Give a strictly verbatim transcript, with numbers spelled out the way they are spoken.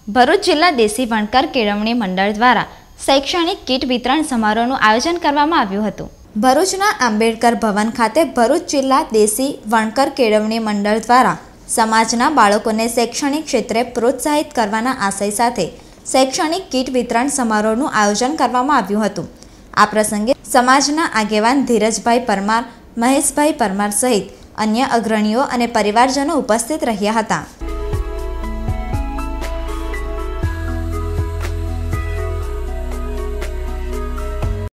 ભરૂચ જિલ્લા દેશી વણકર કેળવણી મંડળ દ્વારા શૈક્ષણિક કીટ વિતરણ સમારોહનું આયોજન કરવામાં આવ્યું હતું। ભરૂચના આંબેડકર ભવન ખાતે ભરૂચ જિલ્લા દેશી વણકર કેળવણી મંડળ દ્વારા સમાજના બાળકોને શૈક્ષણિક ક્ષેત્રે પ્રોત્સાહિત કરવાના આશય સાથે શૈક્ષણિક કીટ વિતરણ સમારોહનું આયોજન કરવામાં આવ્યું હતું। આ પ્રસંગે સમાજના આગેવાન ધીરજભાઈ પરમાર, મહેશભાઈ પરમાર સહિત અન્ય અગ્રણીઓ અને પરિવારજનો ઉપસ્થિત રહ્યા હતા।